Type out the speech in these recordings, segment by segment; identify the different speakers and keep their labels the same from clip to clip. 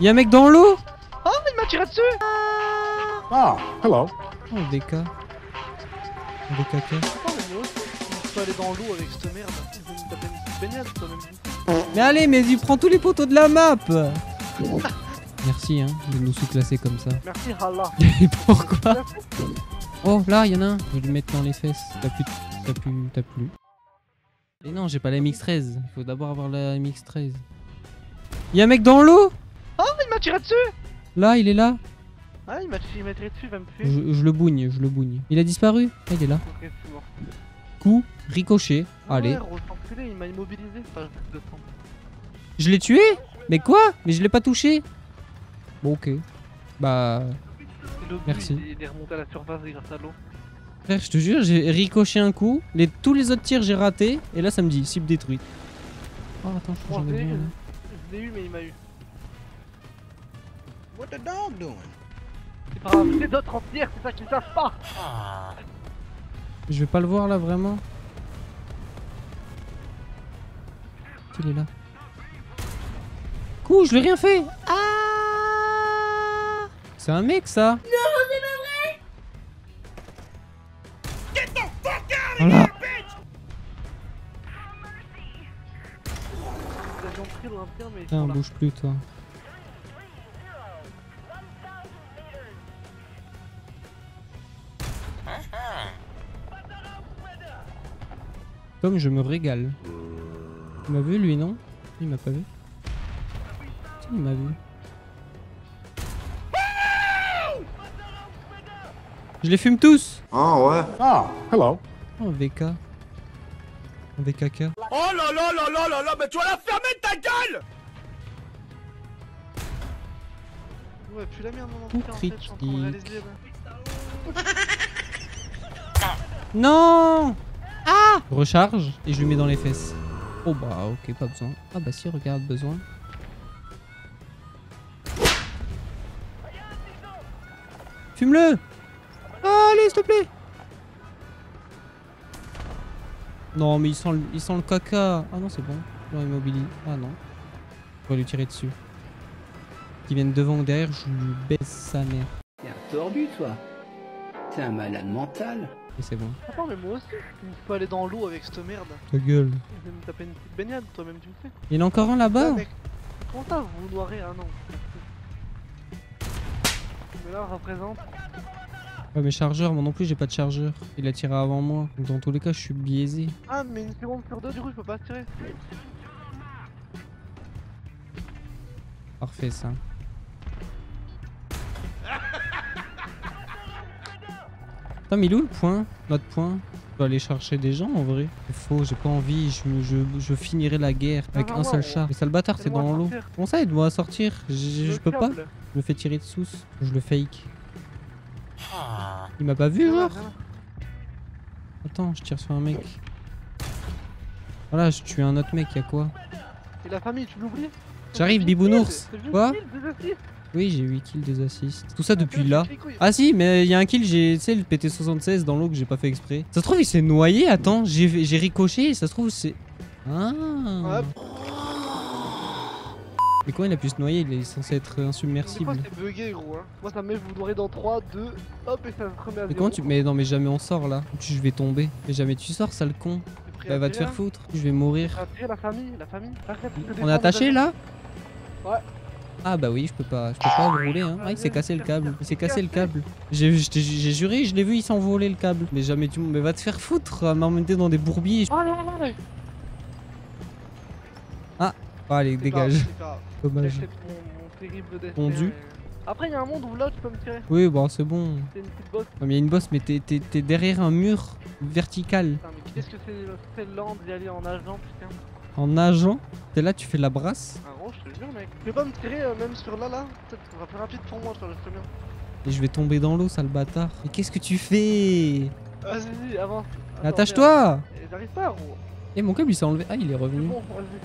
Speaker 1: Y'a un mec dans l'eau.
Speaker 2: Oh, il m'a tiré dessus.
Speaker 3: Ah, hello.
Speaker 1: Oh, BK. BKK.
Speaker 2: Attends, mais moi aussi, je peux aller dans l'eau avec cette merde. Je vais me taper une petite baignade toi-même.
Speaker 1: Mais allez, mais il prend tous les poteaux de la map. Merci hein, de nous sous-classer comme ça.
Speaker 2: Merci Allah.
Speaker 1: Et pourquoi? Oh, là, y'en a un. Je vais lui mettre dans les fesses. T'as plus. Et non, j'ai pas la MX-13. Il faut d'abord avoir la MX-13. Y'a un mec dans l'eau.
Speaker 2: Oh, il m'a tiré dessus.
Speaker 1: Là, il est là.
Speaker 2: Ah, il m'a tiré dessus, il va me tuer.
Speaker 1: Je le bougne. Il a disparu. Ah, il est là.
Speaker 2: Ok, c'est mort.
Speaker 1: Coup, ricochet. Allez.
Speaker 2: Ouais, enculé, il m'a immobilisé. Enfin, je descends.
Speaker 1: Je l'ai tué? Mais quoi? Mais je l'ai pas touché. Bon, ok. Bah... Merci.
Speaker 2: Il est remonté à la surface grâce à l'eau.
Speaker 1: Frère, je te jure, j'ai ricoché un coup. Tous les autres tirs, j'ai raté. Et là, ça me dit cible détruite. Oh, attends, je crois que j'en ai vu.
Speaker 2: Je l'ai eu, mais il m'a eu.
Speaker 3: What the dog doing?
Speaker 2: C'est pas grave, les autres en tir, c'est ça qu'ils savent pas.
Speaker 1: Je vais pas le voir là, vraiment. Il est là. Coup, je lui ai rien fait. Ah! C'est un mec, ça. Non, c'est pas vrai. Get the fuck out of here, bitch!
Speaker 2: Ils avions pris le tir, mais ils
Speaker 1: Tiens,
Speaker 2: sont là.
Speaker 1: bouge plus, toi. Comme je me régale. Il m'a vu, lui, non? Il m'a pas vu. Si, il m'a vu. Je les fume tous.
Speaker 3: Oh, ouais. Ah, hello.
Speaker 1: Oh, VK. VKK.
Speaker 4: Oh là là là là là là, mais tu vas la fermer ta gueule!
Speaker 2: Ouais, puis la merde, mon
Speaker 1: Tout
Speaker 2: en fait, je suis en train de réaliser.
Speaker 1: Non! Ah! Recharge et je lui mets dans les fesses. Oh bah ok, pas besoin. Ah bah si, regarde, besoin. Fume-le! Allez, s'il te plaît! Non, mais il sent le caca. Ah non, c'est bon. Non, immobilise. Ah non. On va lui tirer dessus. Qu'ils viennent devant ou derrière, je lui baisse sa mère.
Speaker 5: T'es un tordu, toi. T'es un malade mental.
Speaker 1: Et c'est bon.
Speaker 2: Attends, mais moi aussi, je peux aller dans l'eau avec cette merde.
Speaker 1: Ta gueule.
Speaker 2: Je vais me taper une petite baignade, toi-même tu le sais.
Speaker 1: Il y en a encore un là-bas.
Speaker 2: Ouais, mec. Comment ça, vous noirez? Ah non. Mais là, on représente.
Speaker 1: Ouais, mais chargeur, moi non plus j'ai pas de chargeur. Il a tiré avant moi. Donc dans tous les cas, je suis biaisé.
Speaker 2: Ah, mais une seconde sur deux, du coup, je peux pas tirer.
Speaker 1: Parfait ça. Putain, mais il est où le point? Notre point? Je dois aller chercher des gens en vrai. C'est faux, j'ai pas envie. Je finirai la guerre avec un seul char. Mais ça le bâtard, c'est dans l'eau. Comment ça, aide-moi à sortir? Je peux pas. Je me fais tirer de sous. Je le fake. Il m'a pas vu, genre? Attends, je tire sur un mec. Voilà, je tue un autre mec, y'a quoi?
Speaker 2: Et la famille, tu l'oublies?
Speaker 1: J'arrive, bibounours. Quoi? Oui, j'ai 8 kills, 2 assists. Tout ça depuis là. Ah si, mais il y a un kill, j'ai, tu sais, le PT76 dans l'eau que j'ai pas fait exprès. Ça se trouve, il s'est noyé, attends, j'ai ricoché, et ça se trouve, c'est... Ah. Mais comment il a pu se noyer? Il est censé être insubmersible.
Speaker 2: Moi, c'est bugué, gros. Hein. Moi, ça me met, vous noirez dans 3, 2, hop, et ça se remet à 0.
Speaker 1: Mais comment tu... Mais non, mais jamais on sort là. Je vais tomber. Mais jamais tu sors, sale con. Bah, va te faire foutre. Je vais mourir.
Speaker 2: La famille.
Speaker 1: On est attaché là?
Speaker 2: Ouais.
Speaker 1: Ah bah oui, je peux pas le rouler hein. Ah, il s'est cassé le câble. Il s'est cassé le câble. J'ai juré, je l'ai vu, il s'est envolé le câble. Mais jamais tu... Mais va te faire foutre à m'emmener dans des bourbiers.
Speaker 2: Oh non.
Speaker 1: Ah, allez, dégage. Dommage. Pondu.
Speaker 2: Après, il y a un monde où là, tu peux me tirer.
Speaker 1: Oui, bon, c'est bon.
Speaker 2: C'est une petite bosse.
Speaker 1: Non, mais il y a une bosse, mais t'es derrière un mur vertical.
Speaker 2: Putain, mais qu'est-ce que c'est lent d'y aller en nageant, putain.
Speaker 1: En nageant? T'es là, tu fais la brasse?
Speaker 2: Ah gros, je te jure, mec. Tu peux pas me tirer même sur là, peut-être ça sera plus rapide pour moi, je te bien.
Speaker 1: Et je vais tomber dans l'eau, sale bâtard. Mais qu'est-ce que tu fais?
Speaker 2: Vas-y, avance.
Speaker 1: Attache-toi!
Speaker 2: J'arrive pas, gros.
Speaker 1: Eh, mon câble il s'est enlevé. Ah, il est revenu.
Speaker 2: Bon, vas-y.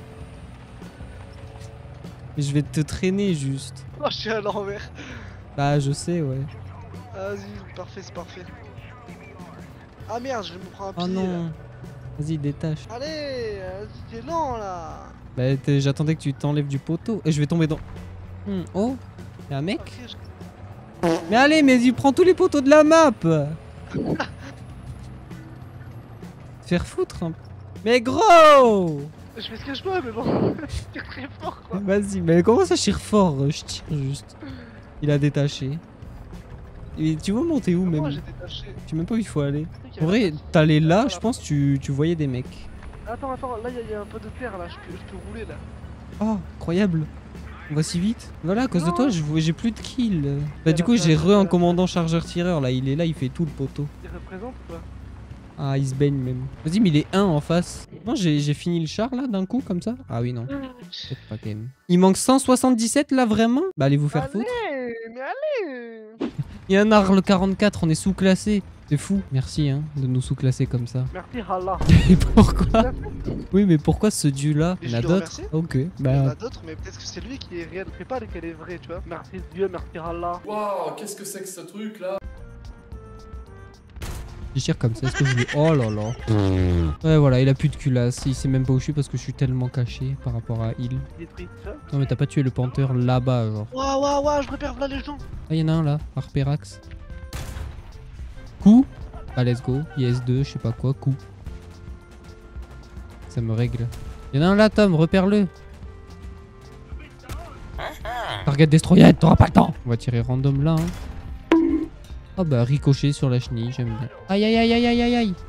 Speaker 1: Mais je vais te traîner juste.
Speaker 2: Oh, je suis à l'envers.
Speaker 1: Bah, je sais, ouais.
Speaker 2: Vas-y, parfait, c'est parfait. Ah merde, je me prends un pied.
Speaker 1: Oh non. Vas-y, détache.
Speaker 2: Allez, t'es lent là.
Speaker 1: Bah, j'attendais que tu t'enlèves du poteau. Et je vais tomber dans... Oh, y'a un mec. Mais allez, mais il prend tous les poteaux de la map. Faire foutre un... Mais gros.
Speaker 2: Je fais ce que je peux, mais bon, je tire très fort quoi.
Speaker 1: Vas-y, mais comment ça tire fort? Je tire juste. Il a détaché. Et tu veux monter où
Speaker 2: Moi
Speaker 1: même?
Speaker 2: j'ai détaché.
Speaker 1: Tu sais même pas où il faut aller. En vrai, t'allais là, je pense tu voyais des mecs.
Speaker 2: Attends, là il y a un peu de terre là, je peux rouler là.
Speaker 1: Oh, incroyable. On va si vite. Voilà, à cause de
Speaker 2: Non.
Speaker 1: toi, j'ai plus de kills. Bah du coup, j'ai un commandant chargeur-tireur là, il est là, il fait tout le poteau.
Speaker 2: Il représente ou pas?
Speaker 1: Ah, il se baigne même. Vas-y, mais il est 1 en face. Non, j'ai fini le char là d'un coup comme ça. Ah oui, non. Peut-être pas quand même. Il manque 177 là vraiment? Bah allez vous faire foutre.
Speaker 2: Allez, mais allez.
Speaker 1: Il y a un Arle 44, on est sous-classé. C'est fou. Merci hein, de nous sous-classer comme ça.
Speaker 2: Merci Allah.
Speaker 1: Et pourquoi? Oui, mais pourquoi ce dieu là?
Speaker 2: Et
Speaker 1: Il y
Speaker 2: je
Speaker 1: en a
Speaker 2: le
Speaker 1: d'autres?
Speaker 2: remercie.
Speaker 1: Ok,
Speaker 2: Il y en
Speaker 1: bah
Speaker 2: a d'autres, mais peut-être que c'est lui qui est réel. Je sais pas lequel est vrai, tu vois. Merci Dieu, merci Allah.
Speaker 4: Waouh, qu'est-ce que c'est que ce truc là?
Speaker 1: je tire comme ça, est-ce que je vais... Oh là là. Ouais voilà, il a plus de culasse, il sait même pas où je suis parce que je suis tellement caché par rapport à il.
Speaker 2: Détruit, tu vois.
Speaker 1: Non mais t'as pas tué le panthère là-bas genre.
Speaker 2: Waouh, je repère là les gens.
Speaker 1: Ah y'en a un là, Arperax. Coup. Ah let's go, IS2, je sais pas quoi, coup. Ça me règle. Y'en a un là Tom, repère-le. Target destroyer, t'auras pas le temps. On va tirer random là. Hein. Oh bah ricochet sur la chenille, j'aime bien. Aïe aïe aïe aïe aïe aïe aïe.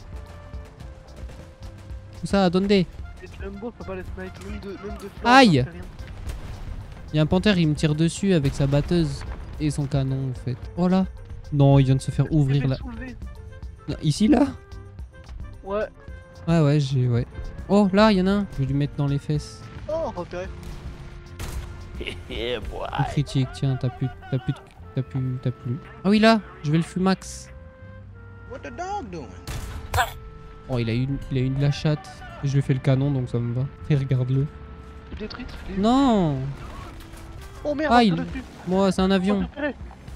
Speaker 1: Où ça, donde?
Speaker 2: Les Jumbo, faut pas les sniper, même de flanc,
Speaker 1: Aïe.
Speaker 2: ça fait rien.
Speaker 1: Y'a un panthère, il me tire dessus avec sa batteuse et son canon en fait. Oh là. Non, il vient de se faire ouvrir
Speaker 2: Il
Speaker 1: là.
Speaker 2: fait soulever.
Speaker 1: Ici là?
Speaker 2: Ouais.
Speaker 1: Ouais ouais, j'ai... Ouais. Oh là, y'en a un. Je vais lui mettre dans les fesses.
Speaker 2: Oh, repéré.
Speaker 1: Un critique, tiens, t'as plus... Ah oui là, je vais le fumax.
Speaker 3: What the dog doing?
Speaker 1: Oh, il a eu de la chatte. Je lui ai fait le canon donc ça me va. Et regarde-le.
Speaker 2: Détruite.
Speaker 1: Non.
Speaker 2: Oh merde,
Speaker 1: Ah,
Speaker 2: je
Speaker 1: il...
Speaker 2: le tue.
Speaker 1: Moi, c'est un avion.
Speaker 2: Repéré.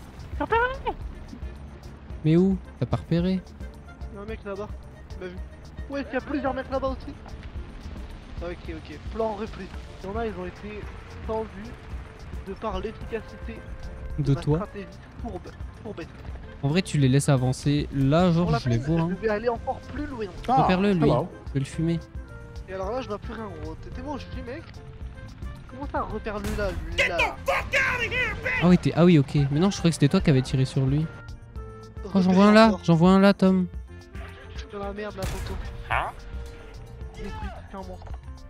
Speaker 1: Mais où? T'as pas repéré?
Speaker 2: Il y a un mec là-bas. Il m'a vu. Ouais, il y a plusieurs mecs là-bas aussi. Ok. Plan repli. Il y en a, ils ont été sans vue de par l'efficacité
Speaker 1: De
Speaker 2: ma
Speaker 1: toi?
Speaker 2: stratégie courbette.
Speaker 1: En vrai, tu les laisses avancer. Là, genre,
Speaker 2: Pour la
Speaker 1: je les
Speaker 2: peine,
Speaker 1: vois. Hein.
Speaker 2: je vais aller encore plus loin.
Speaker 3: Ah,
Speaker 1: Repère-le, lui.
Speaker 3: hello.
Speaker 1: Je vais le fumer.
Speaker 2: Et alors là, je vois plus rien, gros. T'es bon, je dis, mec. Comment ça, repère-le là, lui là?
Speaker 1: Ah oui, ok. Mais non, je croyais que c'était toi qui avais tiré sur lui. Oh, j'en vois un là. J'en vois un là, Tom.
Speaker 2: Je suis dans la merde, la photo. Détruit, c'est un monstre.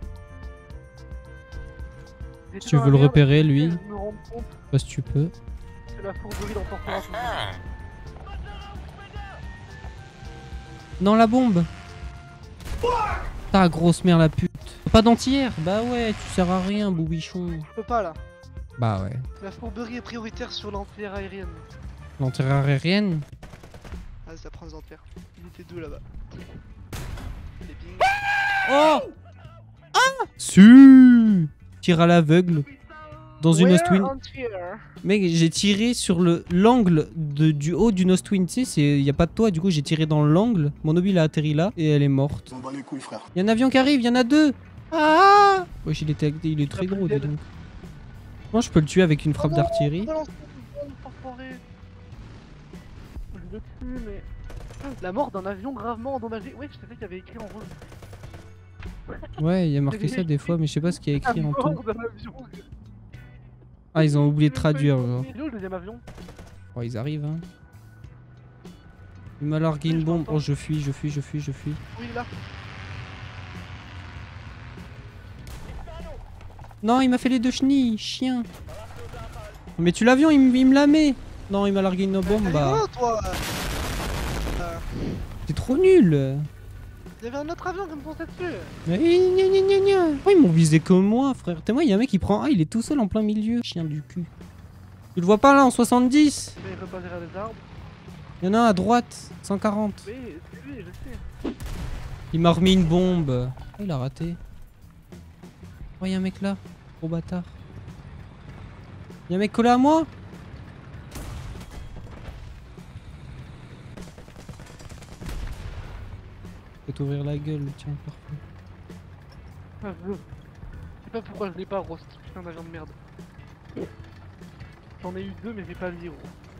Speaker 1: Si tu veux le repérer, lui.
Speaker 2: Je me rends compte
Speaker 1: Pas si tu peux.
Speaker 2: que la fourberie l'emportera tout.
Speaker 1: Non, la bombe. Ta grosse mère, la pute. Pas d'anti-air. Bah ouais, tu sers à rien, boubichon.
Speaker 2: Je peux pas là.
Speaker 1: Bah ouais.
Speaker 2: La fourberie est prioritaire sur l'antière aérienne.
Speaker 1: L'anti-air aérienne.
Speaker 2: Ah, ça prend des antières. Il était deux là-bas. Les bing.
Speaker 1: Oh. Ah. Su. Tire à l'aveugle. Dans une Ostwin. Mec, j'ai tiré sur l'angle du haut d'une Ostwin. Tu sais, il y a pas de toit. Du coup, j'ai tiré dans l'angle. Mon obus il a atterri là et elle est morte.
Speaker 3: On bat les couilles, frère.
Speaker 1: Il y a un avion qui arrive, il y en a deux. Ah. Wesh, il est très gros, dis donc. Moi, je peux le tuer avec une frappe d'artillerie.
Speaker 2: Je le tue, mais. La mort d'un avion gravement endommagé. Ouais, je savais qu'il y avait écrit en rouge.
Speaker 1: Ouais, il y a marqué ça des fois, mais je sais pas ce qu'il y a écrit en tout.
Speaker 2: Mort d'un avion.
Speaker 1: Ah, ils ont oublié de traduire, genre.
Speaker 2: Il est où le deuxième avion?
Speaker 1: Oh, ils arrivent, hein. Il m'a largué une bombe. Oh, je fuis.
Speaker 2: Oui, là.
Speaker 1: Non, il m'a fait les deux chenilles, chien. Mais tu l'avion, il me la met. Non, il m'a largué une bombe, bah.
Speaker 2: Oh, toi.
Speaker 1: T'es trop nul.
Speaker 2: Il y avait un autre avion qui me fonçait dessus.
Speaker 1: Oh, ils m'ont visé comme moi, frère. T'es moi, il y a un mec qui prend. Ah, il est tout seul en plein milieu. Chien du cul. Tu le vois pas là en 70?
Speaker 2: Mais il peut pas gérer des arbres.
Speaker 1: Il y en a un à droite, 140.
Speaker 2: Oui, c'est lui, je sais.
Speaker 1: Il m'a remis une bombe. Oh, il a raté. Oh, il y a un mec là. Gros bâtard. Il y a un mec collé à moi. Je peux t'ouvrir la gueule, tiens, parfait.
Speaker 2: Je sais pas pourquoi je l'ai pas roast, putain d'avion de merde. J'en ai eu 2 mais j'ai pas vu gros.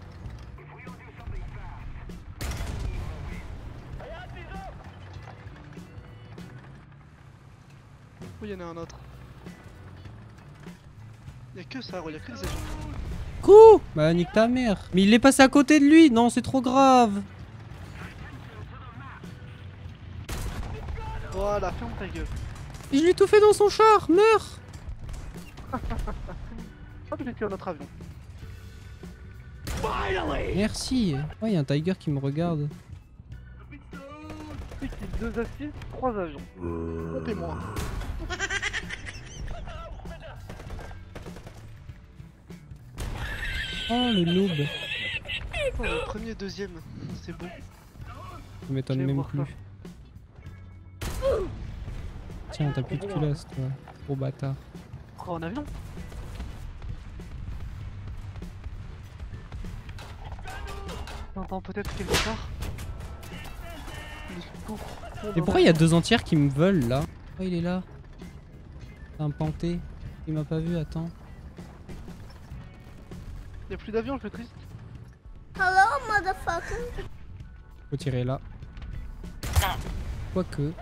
Speaker 2: Oh, y'en a un autre. Y'a que ça, y'a que des agents.
Speaker 1: Coup! Bah nique ta mère. Mais il est passé à côté de lui. Non, c'est trop grave.
Speaker 2: Voilà, ferme ta gueule.
Speaker 1: Je lui ai tout fait dans son char. Meurs!
Speaker 2: Hop, j'ai tué un autre avion.
Speaker 1: Merci. Oh, y'a un tiger qui me regarde.
Speaker 2: C'est qu'il 2 assises, 3 avions. Comptez-moi.
Speaker 1: Oh, le noob.
Speaker 2: Oh, le premier, deuxième, c'est beau.
Speaker 1: Ça m'étonne
Speaker 2: Je vais
Speaker 1: même
Speaker 2: voir
Speaker 1: plus.
Speaker 2: ça.
Speaker 1: Tiens, t'as plus de culasse, toi. Gros bâtard.
Speaker 2: Oh, en avion. J'entends peut-être quelque part.
Speaker 1: Et pourquoi il y a 2 entières qui me veulent là? Oh, il est là. C'est un panté. Il m'a pas vu, attends.
Speaker 2: Y'a plus d'avion, je suis triste.
Speaker 6: Hello, motherfucker.
Speaker 1: Faut tirer là. Quoique.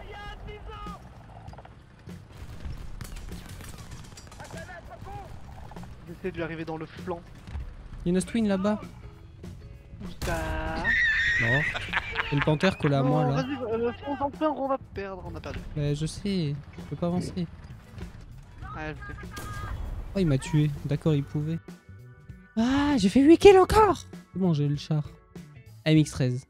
Speaker 2: J'essaie de lui arriver dans le flanc.
Speaker 1: Il y a une Ostwin là-bas.
Speaker 2: Bah...
Speaker 1: Mort. Et le panthère collé à moi là.
Speaker 2: Vas-y, fonce en plein, on va perdre, on a perdu.
Speaker 1: Ouais, je sais. Je peux pas avancer.
Speaker 2: Ouais, je sais.
Speaker 1: Oh, il m'a tué. D'accord, il pouvait. Ah, j'ai fait 8 kills encore. C'est bon, j'ai eu le char. MX-13.